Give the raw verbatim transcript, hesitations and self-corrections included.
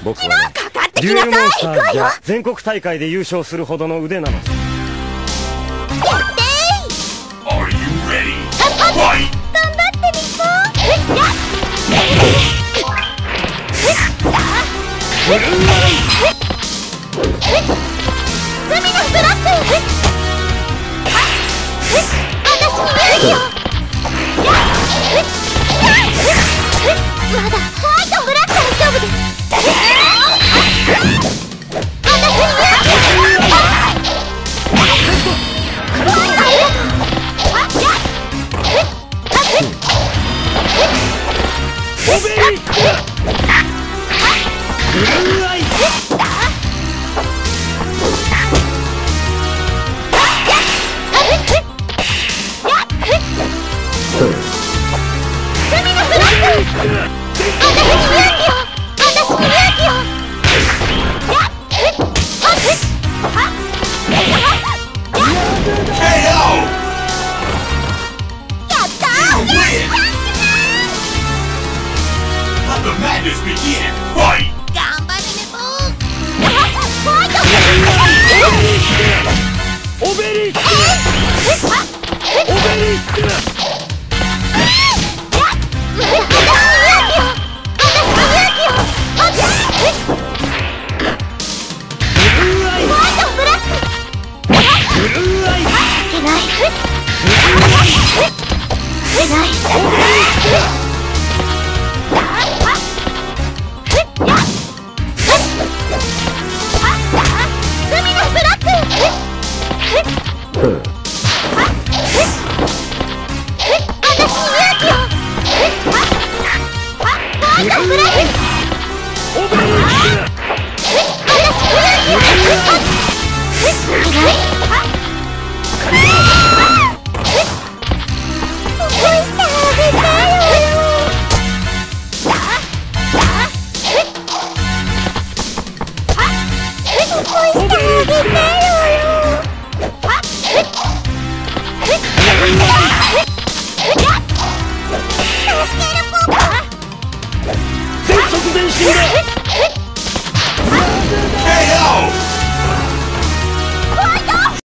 僕はね、 かかってデュエルモンスターじゃきなさい。 全国大会で優勝するほどの腕なのさ。 やって Are you ready? ー Fight! 頑張ってみそやっブルーアイ海のフラッグ私に勇気をまだホワイトブラック大丈夫です私に勇気をオベリックブルーアイ海のフラッグ私に勇気を私に勇気をやっケーオー! やったー Let the madness begin! Fight! 頑張るねボーホワイトオベリックオベリック全速前進だ